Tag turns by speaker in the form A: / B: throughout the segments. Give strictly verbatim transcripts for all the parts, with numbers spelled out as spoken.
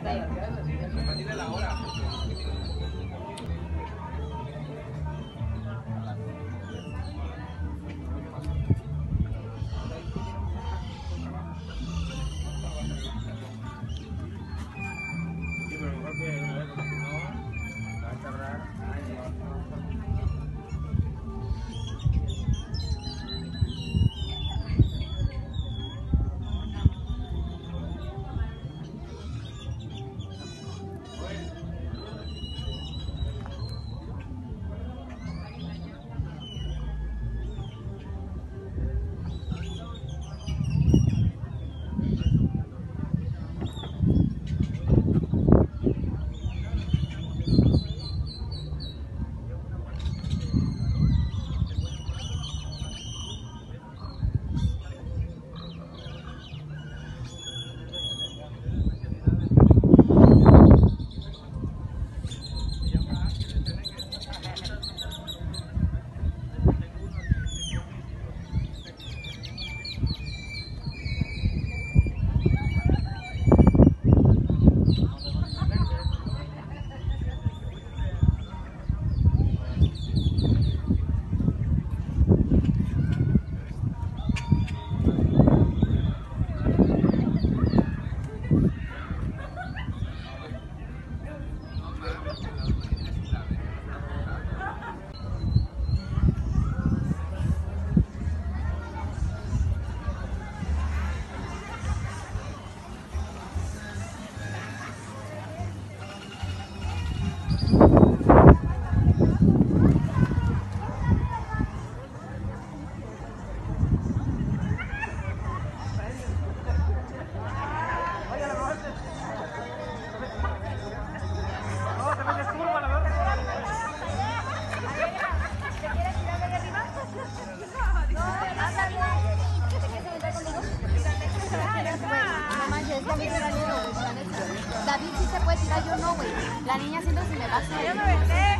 A: David sí se puede tirar, yo no, güey. La niña siempre se me va a hacer.
B: Yo me aventé.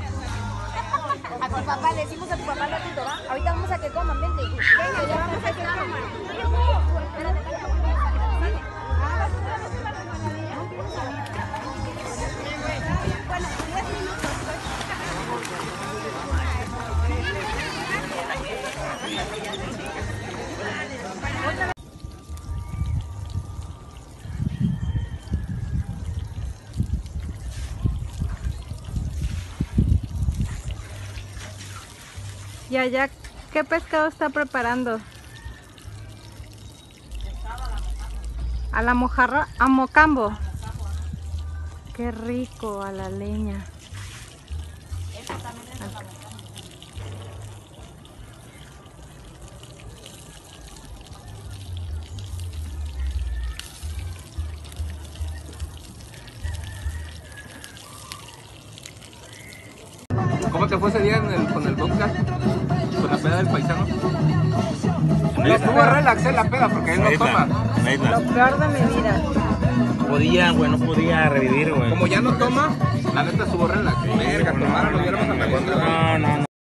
A: A tu papá, le decimos a tu papá ratito, ¿va? Ahorita vamos a que coman, vente. Venga, ya vamos a que coman.
B: Y allá, ¿qué pescado está preparando? A la mojarra, a mocambo. Qué rico, a la leña.
C: ¿Cómo te fue ese día en el, con el vodka? ¿Con la peda del paisano? No, estuvo relax en la peda porque él no toma.
B: Lo peor de mi vida.
D: No podía, güey, no podía revivir, güey.
C: Como ya no toma, la neta estuvo relax. Verga, tomaron, lo hubiéramos
D: No, no, no.